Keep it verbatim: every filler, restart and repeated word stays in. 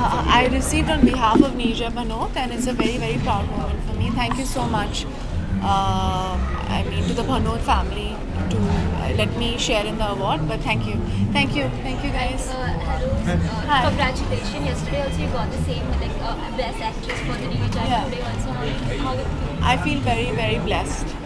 Uh, I received on behalf of Neerja Bhanot, and it's a very, very proud moment for me. Thank you so much. Uh, I mean, to the Bhanot family to uh, let me share in the award. But thank you, thank you, thank you guys. Uh, hello, uh, Hi. congratulations. Yesterday also you got the same like uh, best actress for the T V channel. Yeah. Today also, how, how I feel very, very blessed.